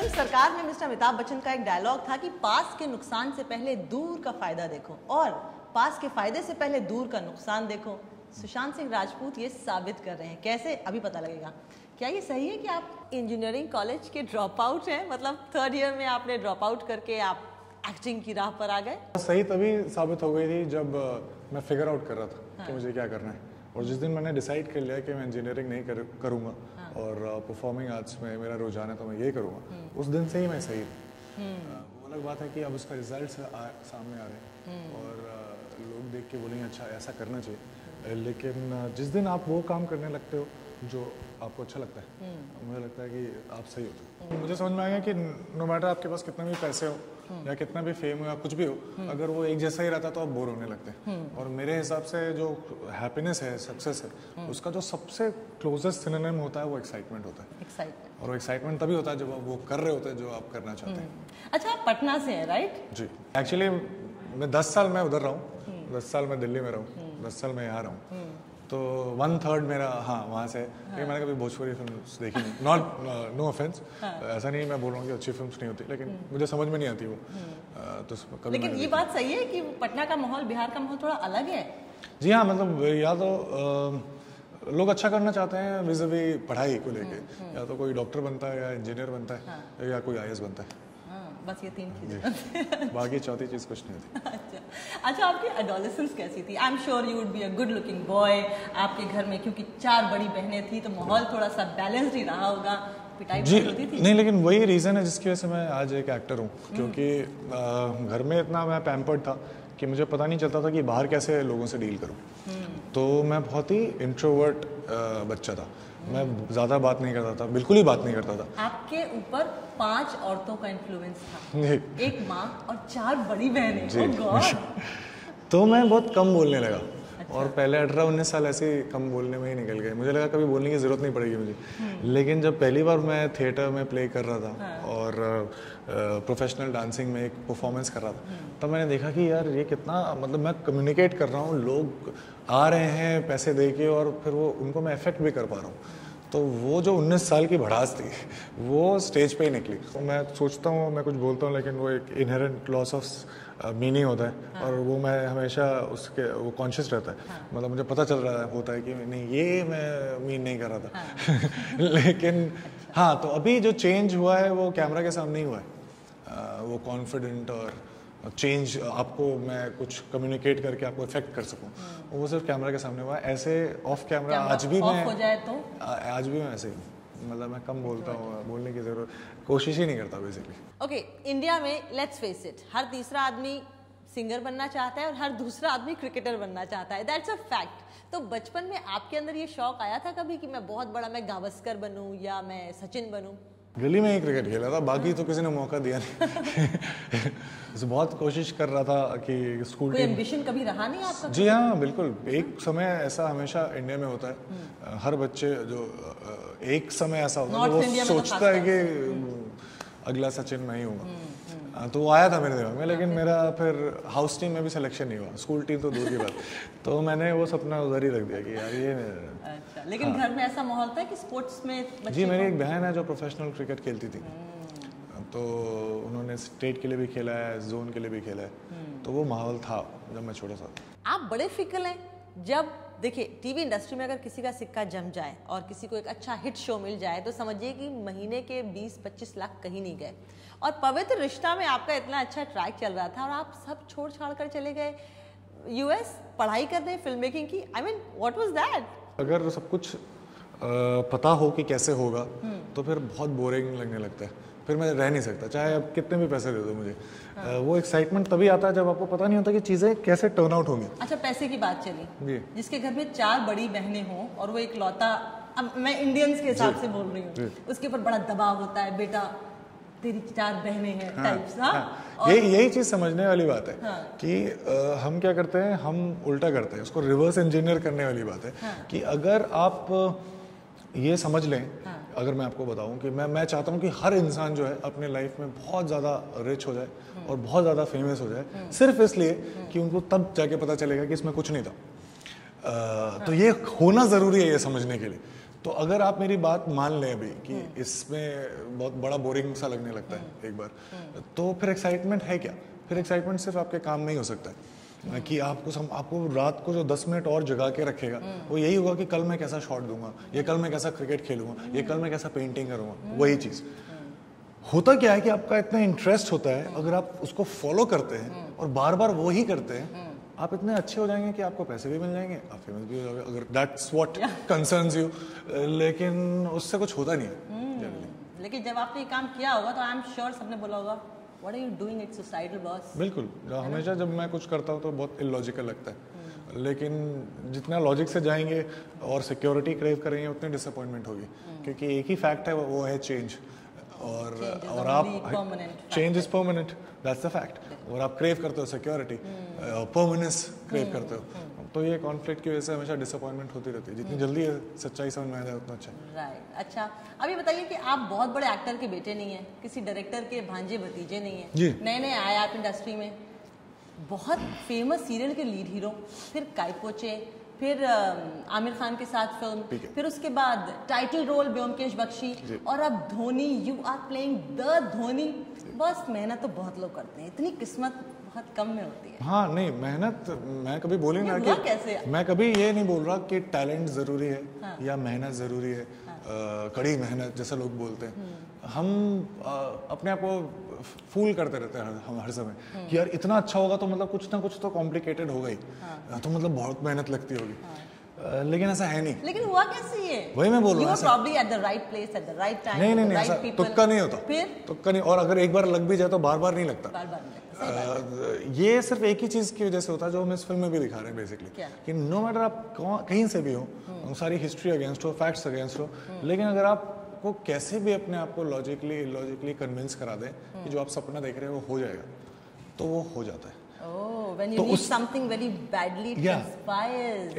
Film सरकार में mister Amitabh Bachchan का एक डायलॉग था कि पास के नुकसान से पहले दूर का फायदा देखो और पास के फायदे से पहले दूर का नुकसान देखो। सुशांत सिंह राजपूत ये साबित कर रहे हैं। कैसे? अभी पता लगेगा। क्या ये सही है कि आप इंजीनियरिंग कॉलेज के ड्रॉप आउट हैं? मतलब 3rd ईयर में आपने ड्रॉप आउट करके आप एक्टिंग की राह पर आ गए? सही तभी साबित हो गई थी जब मैं फिगर आउट कर रहा था कि मुझे क्या करना है। और जिस दिन मैंने डिसाइड कर लिया कि मैं इंजीनियरिंग नहीं करूँगा और परफॉर्मिंग आर्ट्स में मेरा रुझान है तो मैं ये करूँगा, उस दिन से ही मैं सही वो अलग बात है कि अब उसका रिजल्ट सामने आ रहे हैं और लोग देख के बोलेंगे अच्छा ऐसा करना चाहिए। लेकिन जिस दिन आप वो काम करने लगते हो जो आपको अच्छा लगता है, मुझे लगता है कि आप सही हो। मुझे समझ में आ गया कि नो मैटर आपके पास कितना भी पैसे हो या कितना भी फेम हो या कुछ भी हो, अगर वो एक जैसा ही रहता तो आप बोर होने लगते हैं। और मेरे हिसाब से जो हैप्पीनेस है, सक्सेस है, उसका जो सबसे क्लोजेस्ट सिनोनिम होता है वो एक्साइटमेंट होता है। और वो एक्साइटमेंट तभी होता है जब आप वो कर रहे होते हैं जो आप करना चाहते हैं। अच्छा, आप पटना से हैं, राइट? जी, एक्चुअली मैं 10 साल मैं उधर रहा हूँ, 10 साल मैं दिल्ली में रहा हूँ, 10 साल मैं यहाँ रहा हूँ, तो 1/3 मेरा वहाँ से लेकिन मैंने कभी भोजपुरी फिल्म देखी नहीं। नॉट नो ऑफेंस, ऐसा नहीं मैं बोल रहा हूँ कि अच्छी फिल्म्स नहीं होती, लेकिन मुझे समझ में नहीं आती वो। तो कभी लेकिन ये बात सही है कि पटना का माहौल, बिहार का माहौल थोड़ा अलग है। जी हाँ, मतलब या तो लोग अच्छा करना चाहते हैं विज़-वी पढ़ाई को लेके, या तो कोई डॉक्टर बनता है या इंजीनियर बनता है या कोई IAS बनता है। बस ये 3 चीजें। बाकी चौथी चीज़ कुछ नहीं होती। अच्छा, आपकी एडोलेसेंस कैसी थी? I am sure you would be a good looking boy. आपके घर में क्योंकि 4 बड़ी बहनें थी तो माहौल थोड़ा सा बैलेंस्ड ही रहा होगा। पिटाई जी होती थी? नहीं, लेकिन वही रीज़न है जिसकी वजह से मैं आज एक एक्टर हूँ, क्योंकि घर में इतना मैं पैम्पर्ड था कि मुझे पता नहीं चलता था कि बाहर कैसे लोगों से डील करूँ। तो मैं बहुत ही इंट्रोवर्ट बच्चा था। मैं ज़्यादा बात नहीं करता था, बिल्कुल ही बात नहीं करता था। आपके ऊपर 5 औरतों का इन्फ्लुएंस था, एक माँ और 4 बड़ी बहनें। Oh God! तो मैं बहुत कम बोलने लगा। अच्छा। और पहले 18-19 साल ऐसे ही कम बोलने में ही निकल गए। मुझे लगा कभी बोलने की ज़रूरत नहीं पड़ेगी मुझे। लेकिन जब पहली बार मैं थिएटर में प्ले कर रहा था और प्रोफेशनल डांसिंग में एक परफॉर्मेंस कर रहा था, तब मैंने देखा कि यार ये कितना, मतलब मैं कम्युनिकेट कर रहा हूँ, लोग आ रहे हैं पैसे दे के और फिर वो उनको मैं अफेक्ट भी कर पा रहा हूँ। तो वो जो 19 साल की भड़ास थी वो स्टेज पे ही निकली। तो मैं सोचता हूँ, मैं कुछ बोलता हूँ, लेकिन वो एक इनहेरेंट लॉस ऑफ मीनिंग होता है। और वो मैं हमेशा उसके वो कॉन्शियस रहता है। मतलब मुझे पता चल रहा होता है कि नहीं, ये मैं मीन नहीं कर रहा था। लेकिन हाँ, तो अभी जो चेंज हुआ है वो कैमरा के सामने ही हुआ है। वो कॉन्फिडेंट और चेंज आपको मैं कुछ कम्युनिकेट करके आपको इफेक्ट कर सकूं, वो सिर्फ कैमरा के सामने हुआ है। ऐसे ऑफ कैमरा आज भी मैं, हो जाए तो आज भी मैं ऐसे ही, मतलब मैं कम बोलता हूँ, बोलने की जरूरत, कोशिश ही नहीं करता बेसिकली। ओके, इंडिया में लेट्स फेस इट, हर तीसरा आदमी सिंगर बनना चाहता है और हर दूसरा आदमी क्रिकेटर बनना चाहता है। That's a fact. तो बचपन में आपके अंदर ये शौक आया था कभी कि मैं बहुत बड़ा, मैं गावस्कर बनूं या मैं सचिन बनूं? गली में ही क्रिकेट खेला था, बाकी तो किसी ने मौका दिया नहीं। बहुत कोशिश कर रहा था कि स्कूल कोई एम्बिशन कभी रहा नहीं आपका? जी हाँ, बिल्कुल। एक समय ऐसा हमेशा इंडिया में होता है, हर बच्चे जो एक समय ऐसा होता है वो सोचता है कि अगला सचिन मैं ही हूँ। तो वो आया था मेरे दिमाग में, लेकिन मेरा फिर हाउस टीम में भी सिलेक्शन नहीं हुआ, स्कूल टीम तो दूर की बात। तो मैंने वो सपना उधर ही रख दिया कि यार ये। अच्छा, लेकिन घर में ऐसा माहौल था कि स्पोर्ट्स में? जी, मेरी एक बहन है जो प्रोफेशनल क्रिकेट खेलती थी, तो उन्होंने स्टेट के लिए भी खेला है, जोन के लिए भी खेला है। तो वो माहौल था जब मैं छोटा सा। आप बड़े फिकल हैं। जब देखिए टीवी इंडस्ट्री में अगर किसी का सिक्का जम जाए और किसी को एक अच्छा हिट शो मिल जाए तो समझिए कि महीने के 20-25 लाख कहीं नहीं गए। और पवित्र रिश्ता में आपका इतना अच्छा ट्रैक चल रहा था और आप सब छोड़ छाड़ कर चले गए US पढ़ाई करने, फिल्म मेकिंग की। I mean what was that? अगर सब कुछ पता हो कि कैसे होगा तो फिर बहुत बोरिंग लगने लगता है, फिर मैं रह नहीं सकता, चाहे आप कितने भी पैसे दे दो मुझे। वो एक्साइटमेंट तभी आता है जब आपको पता नहीं होता कि चीज़ें कैसे टर्न आउट होंगी। अच्छा, पैसे की बात चली जी, जिसके घर में 4 बड़ी बहनें हों और वो एक लौता, अब मैं इंडियंस के हिसाब से बोल रही हूँ, उसके ऊपर बड़ा दबाव होता है, बेटा तेरी 4 बहनें हैं टाइप्स। यही चीज़ समझने वाली बात है कि हम क्या करते हैं, हम उल्टा करते हैं, उसको रिवर्स इंजीनियर करने वाली बात है। कि अगर आप ये समझ लें, अगर मैं आपको बताऊं कि मैं चाहता हूं कि हर इंसान जो है अपने लाइफ में बहुत ज़्यादा रिच हो जाए और बहुत ज़्यादा फेमस हो जाए, सिर्फ इसलिए कि उनको तब जाके पता चलेगा कि इसमें कुछ नहीं था। तो ये होना ज़रूरी है ये समझने के लिए। तो अगर आप मेरी बात मान लें अभी कि इसमें बहुत बड़ा बोरिंग सा लगने लगता है एक बार, तो फिर एक्साइटमेंट है क्या? फिर एक्साइटमेंट सिर्फ आपके काम में ही हो सकता है कि आपको रात को जो 10 मिनट और जगा के रखेगा वो यही होगा कि कल मैं कैसा शॉट दूंगा, ये कल मैं कैसा क्रिकेट खेलूंगा, ये कल मैं कैसा पेंटिंग करूंगा। वही चीज़ होता क्या है कि आपका इतना इंटरेस्ट होता है, अगर आप उसको फॉलो करते हैं और बार बार वो ही करते हैं, आप इतने अच्छे हो जाएंगे कि आपको पैसे भी मिल जाएंगे, आप फेमस भी हो जाओगे, अगर दैट्स व्हाट कंसर्न्स यू। लेकिन उससे कुछ होता नहीं है। लेकिन जब आपने ये काम किया होगा तो आई एम श्योर सबने बोला होगा what are you doing, it's suicidal boss. बिल्कुल, हमेशा जब मैं कुछ करता हूँ तो बहुत इलॉजिकल लगता है, लेकिन जितना लॉजिक से जाएंगे और सिक्योरिटी क्रेव करेंगे उतनी डिसअपॉइंटमेंट होगी, क्योंकि एक ही फैक्ट है, वो है चेंज। और आप change is permanent, that's the fact. और आप क्रेव करते हो सिक्योरिटी, परमानेंस क्रेव करते हो, तो ये कॉन्फ्लिक्ट की वजह से हमेशा डिसअपॉइंटमेंट होती रहती है। जितनी जल्दी सच्चाई समझ में आ जाए उतना अच्छा है। राइट। अच्छा, अभी बताइए कि आप बहुत बड़े एक्टर के बेटे नहीं हैं, किसी डायरेक्टर के भांजे भतीजे नहीं हैं, नए नए आए आप इंडस्ट्री में, बहुत फेमस सीरियल के लीड हीरो, फिर काइपोचे, फिर आमिर खान के साथ फिल्म, फिर उसके बाद टाइटल रोल ब्योमकेश बख्शी, और अब Dhoni, you are playing the Dhoni. बस मेहनत तो बहुत लोग करते हैं, इतनी किस्मत बहुत कम में होती है। हाँ, नहीं मेहनत, मैं कभी बोली ना कि कैसे? मैं कभी ये नहीं बोल रहा कि टैलेंट जरूरी है या मेहनत जरूरी है, कड़ी मेहनत जैसा लोग बोलते हैं। हम अपने आप को फूल करते रहते हैं हम हर समय कि यार इतना अच्छा होगा तो मतलब कुछ ना कुछ तो कॉम्प्लिकेटेड होगा ही, तो मतलब बहुत मेहनत लगती होगी, लेकिन ऐसा है नहीं। लेकिन हुआ कैसे ये? वही मैं बोल रहा हूँ, probably at the right place at the right time, नहीं, ऐसा तुक्का नहीं होता, फिर तुक्का नहीं, और अगर एक बार लग भी जाए तो बार बार नहीं लगता। ये सिर्फ एक ही चीज की वजह से होता है जो हम इस फिल्म में भी दिखा रहे हैं बेसिकली, कि नो मैटर आप कहीं से भी हो, सारी हिस्ट्री अगेंस्ट हो, फैक्ट्स अगेंस्ट हो, लेकिन अगर आपको कैसे भी अपने आप को लॉजिकली इलॉजिकली कन्विंस करा दें कि जो आप सपना देख रहे हो वो हो जाएगा, तो वो हो जाता है। When you need something very badly, it conspires.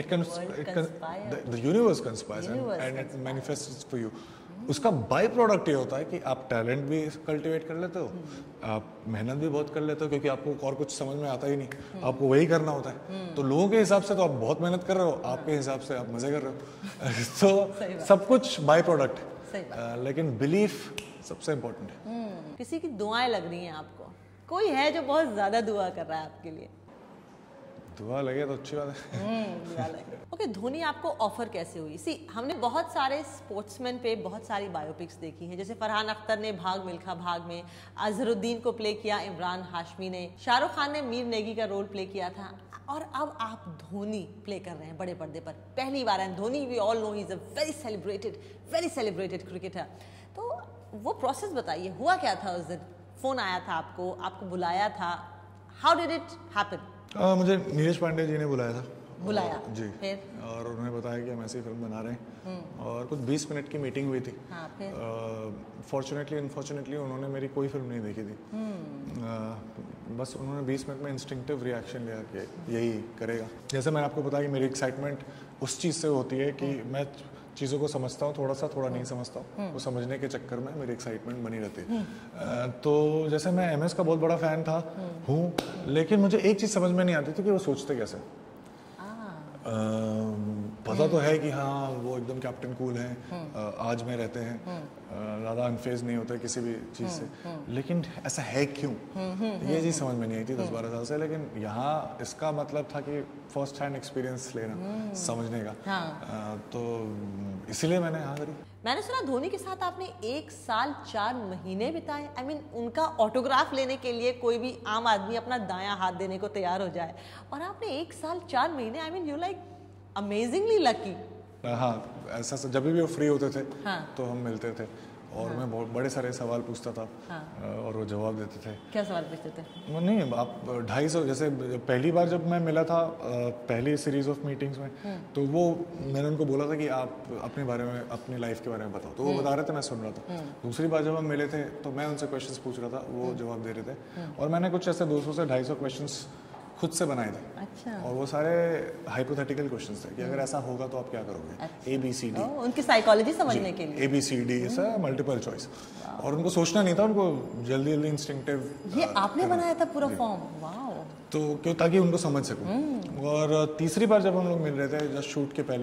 The universe conspires and it manifests for you. उसका बाई प्रोडक्ट ये होता है कि आप टैलेंट भी कल्टीवेट कर लेते हो, आप मेहनत भी बहुत कर लेते हो, क्योंकि आपको और कुछ समझ में आता ही नहीं, आपको वही करना होता है। तो लोगों के हिसाब से तो आप बहुत मेहनत कर रहे हो, आपके हिसाब से आप मजे कर रहे हो। तो सब कुछ बाई प्रोडक्ट है, लेकिन बिलीफ सबसे इम्पोर्टेंट है। किसी की दुआएं लग रही हैं आपको, कोई है जो बहुत ज्यादा दुआ कर रहा है आपके लिए? दुआ लगे तो अच्छी बात है। ओके, धोनी आपको ऑफर कैसे हुई? हमने बहुत सारे स्पोर्ट्समैन पे बहुत सारी बायोपिक्स देखी हैं, जैसे फरहान अख्तर ने भाग मिल्खा भाग में अजहरुद्दीन को प्ले किया, इमरान हाशमी ने, शाहरुख खान ने मीर नेगी का रोल प्ले किया था, और अब आप धोनी प्ले कर रहे हैं बड़े पर्दे पर, पहली बार। And Dhoni we all know he is a very celebrated cricketer. तो वो प्रोसेस बताइए, हुआ क्या था उस दिन? फोन आया था आपको बुलाया था, हाउ डिड इट हैपन? मुझे नीरज पांडे जी ने बुलाया जी, फिर? और उन्होंने बताया कि हम ऐसी फिल्म बना रहे हैं, और कुछ 20 मिनट की मीटिंग हुई थी। फॉर्चुनेटली अनफॉर्चुनेटली उन्होंने मेरी कोई फिल्म नहीं देखी थी, बस उन्होंने 20 मिनट में इंस्टिंक्टिव रिएक्शन लिया कि यही करेगा। जैसे मैंने आपको बताया कि मेरी एक्साइटमेंट उस चीज़ से होती है कि मैं चीज़ों को समझता हूँ, थोड़ा नहीं समझता हूँ, वो समझने के चक्कर में मेरी एक्साइटमेंट बनी रहती है। तो जैसे मैं MS का बहुत बड़ा फ़ैन था हूँ, लेकिन मुझे एक चीज़ समझ में नहीं आती थी कि वो सोचते कैसे। पता तो है कि हाँ वो एकदम कैप्टन कूल हैं, आज में रहते हैं, ज़्यादा अनफेज नहीं होते किसी भी चीज़ से, लेकिन ऐसा है क्यों, ये चीज़ समझ में नहीं आई थी 10-12 साल से। लेकिन यहाँ इसका मतलब था कि फर्स्ट हैंड एक्सपीरियंस लेना, समझने का। तो इसीलिए मैंने यहाँ करी। मैंने सुना धोनी के साथ आपने 1 साल 4 महीने बिताए। I mean, उनका ऑटोग्राफ लेने के लिए कोई भी आम आदमी अपना दायां हाथ देने को तैयार हो जाए, और आपने 1 साल 4 महीने, I mean, you like amazingly lucky। हाँ, ऐसा जब भी वो फ्री होते थे तो हम मिलते थे, और मैं बहुत बड़े सारे सवाल पूछता था, और वो जवाब देते थे। क्या सवाल पूछते थे? नहीं, आप 250, जैसे पहली बार जब मैं मिला था पहली सीरीज ऑफ मीटिंग्स में, तो वो मैंने उनको बोला था कि आप अपने बारे में, अपनी लाइफ के बारे में बताओ, तो वो बता रहे थे, मैं सुन रहा था। दूसरी बार जब हम मिले थे तो मैं उनसे क्वेश्चंस पूछ रहा था, वो जवाब दे रहे थे, और मैंने कुछ ऐसे 200 से 250 क्वेश्चंस खुद से बनाए थे। अच्छा। और वो सारे हाइपोथेटिकल क्वेश्चंस थे कि अगर ऐसा होगा तो आप क्या करोगे। अच्छा। ABCD, उनकी साइकोलॉजी समझने के लिए ABCD, ऐसा मल्टीपल चॉइस, और उनको सोचना नहीं था, उनको जल्दी इंस्टिंक्टिव। ये आपने बनाया था पूरा फॉर्म? वाओ। तो क्यों, ताकि उनको समझ सकूं। और तीसरी बार जब हम लोग मिल रहे थे जस्ट शूट के पहले,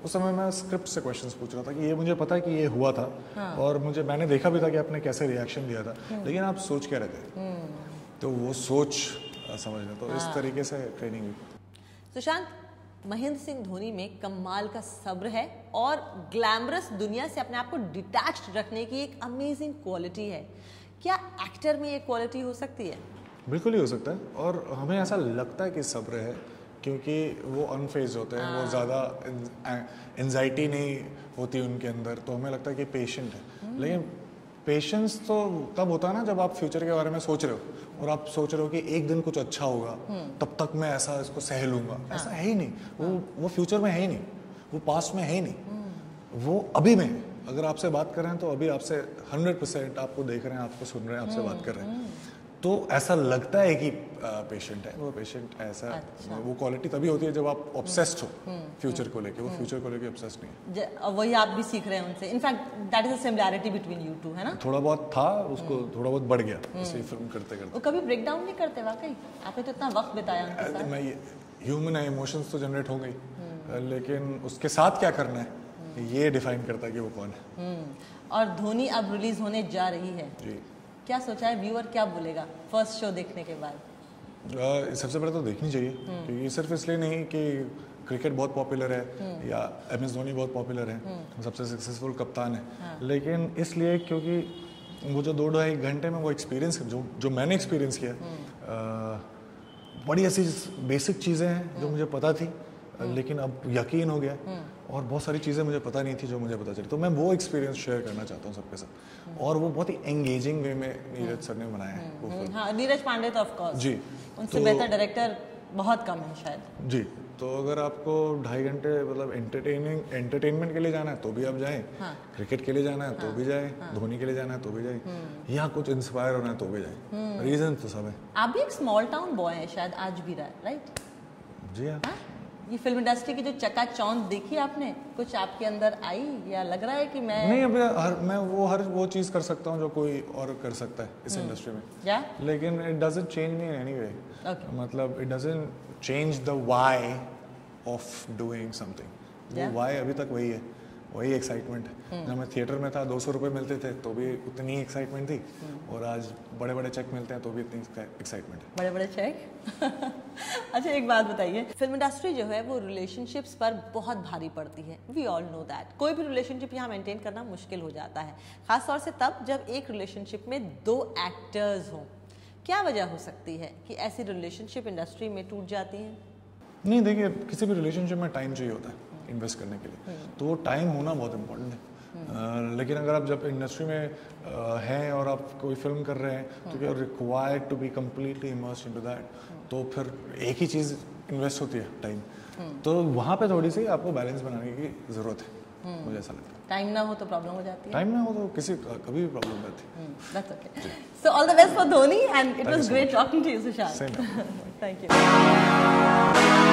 उस समय मैं स्क्रिप्ट से क्वेश्चंस पूछ रहा था कि ये मुझे पता है कि ये हुआ था, और मैंने देखा भी था कि आपने कैसे रिएक्शन दिया था, लेकिन आप सोच क्या रहे थे, तो वो सोच समझना, तो इस तरीके से ट्रेनिंग हुई। सुशांत, महेंद्र सिंह धोनी में कमाल का सब्र है और ग्लैमरस दुनिया से अपने आप को डिटैच्ड रखने की एक अमेजिंग क्वालिटी है। क्या एक्टर में ये क्वालिटी हो सकती है? बिल्कुल ही हो सकता है, और हमें ऐसा लगता है कि सब्र है क्योंकि वो अनफेज होते हैं, वो ज़्यादा एंजाइटी नहीं होती उनके अंदर, तो हमें लगता है कि पेशेंट है। लेकिन पेशेंस तो तब होता है ना जब आप फ्यूचर के बारे में सोच रहे हो और आप सोच रहे हो कि एक दिन कुछ अच्छा होगा, तब तक मैं ऐसा इसको सह लूंगा। ऐसा है ही नहीं, वो फ्यूचर में है ही नहीं, वो पास्ट में है ही नहीं, वो अभी में है। अगर आपसे बात कर रहे हैं तो अभी आपसे 100% आपको देख रहे हैं, आपको सुन रहे हैं, आपसे बात कर रहे हैं, तो ऐसा लगता है कि पेशेंट है वो। पेशेंट ऐसा अच्छा। वो क्वालिटी तभी होती है जब आप ऑब्सेस्ड हो फ्यूचर को लेके, वो फ्यूचर को लेके ऑब्सेस्ड नहीं है। वही आप भी सीख रहे हैं उनसे। In fact that is a similarity between you two, है ना? थोड़ा बहुत था, उसको थोड़ा बहुत बढ़ गया इसे फिल्म करते करते। वो कभी ब्रेक डाउन नहीं करते? वाकई आपने तो इतना वक्त बिताया उनके साथ। मैं ह्यूमन है, इमोशंस तो जनरेट हो गई, लेकिन उसके साथ क्या करना है ये डिफाइन करता है कि वो कौन है। और धोनी अब रिलीज होने जा रही है जी, क्या सोचा है? व्यूअर क्या बोलेगा फर्स्ट शो देखने के बाद? सबसे पहले तो देखनी चाहिए, क्योंकि सिर्फ इसलिए नहीं कि क्रिकेट बहुत पॉपुलर है या MS धोनी बहुत पॉपुलर है, सबसे सक्सेसफुल कप्तान है, लेकिन इसलिए क्योंकि वो जो 2-2.5 घंटे में वो एक्सपीरियंस जो मैंने एक्सपीरियंस किया, बड़ी ऐसी बेसिक चीज़ें हैं जो मुझे पता थी, लेकिन अब यकीन हो गया, और बहुत सारी चीज़ें मुझे पता नहीं थी जो मुझे पता चली, तो मैं वो एक्सपीरियंस शेयर करना चाहता हूँ सबके साथ। और वो बहुत ही एंगेजिंग वे में नीरज सर ने बनाया है वो फिल्म। हाँ, नीरज पांडे तो ऑफ कोर्स जी, उनसे बेहतर डायरेक्टर बहुत कम है शायद। जी, तो अगर आपको 2.5 घंटे मतलब एंटरटेनमेंट के लिए जाना है तो भी आप जाएं, क्रिकेट के लिए जाना है तो भी जाएं, धोनी के लिए जाना है तो भी जाएं, या कुछ इंस्पायर होना है तो भी जाएं, रीजन तो सब है। आप भी एक स्मॉल टाउन बॉय हैं, शायद आज भी रहा है, राइट? जी हाँ। ये फिल्म इंडस्ट्री की जो चकाचौंध देखी आपने, कुछ आपके अंदर आई या लग रहा है कि मैं नहीं, अभी मैं हर वो चीज़ कर सकता हूँ जो कोई और कर सकता है इस इंडस्ट्री में, लेकिन it doesn't change me in any way. मतलब it doesn't change the why of doing something. वो व्हाई अभी तक वही है, वही एक्साइटमेंट है। जब मैं थिएटर में था 200 रुपये मिलते थे तो भी उतनी एक्साइटमेंट थी, और आज बड़े बड़े चेक मिलते हैं तो भी इतनी एक्साइटमेंट है। बड़े बड़े चेक अच्छा, एक बात बताइए, फिल्म इंडस्ट्री जो है वो रिलेशनशिप्स पर बहुत भारी पड़ती है। We all know that. कोई भी रिलेशनशिप यहाँ मेंटेन करना मुश्किल हो जाता है, खासतौर से तब जब एक रिलेशनशिप में 2 एक्टर्स हों। क्या वजह हो सकती है कि ऐसी रिलेशनशिप इंडस्ट्री में टूट जाती हैं? नहीं, देखिए, किसी भी रिलेशनशिप में टाइम चाहिए होता है इन्वेस्ट करने के लिए, तो वो टाइम होना बहुत इम्पोर्टेंट है। लेकिन अगर आप जब इंडस्ट्री में हैं और आप कोई फिल्म कर रहे हैं तो you are required to be completely immersed into that, तो फिर एक ही चीज़ इन्वेस्ट होती है, टाइम। तो वहाँ पे थोड़ी सी आपको बैलेंस बनाने की ज़रूरत है, मुझे ऐसा लगता है। टाइम ना हो तो प्रॉब्लम हो जाती है। टाइम ना हो तो कभी भी प्रॉब्लम नहीं आती। That's okay. So all the best for Dhoni, and it was great talking to you, Sushant. Same. Thank you.